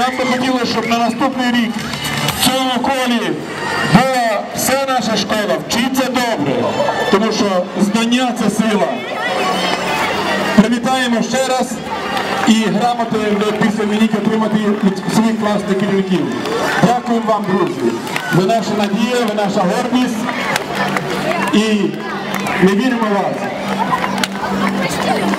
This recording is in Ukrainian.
нам би хотілося, щоб на наступний рік в цьому колі була вся наша школа. Вчиться добре, тому що знання – це сила. Привітаємо ще раз і грамоти після лінійки отримати від своїх класних керівників. Дякуємо вам, друзі. Ви наша надія, ви наша гордість. І ми віримо в вас.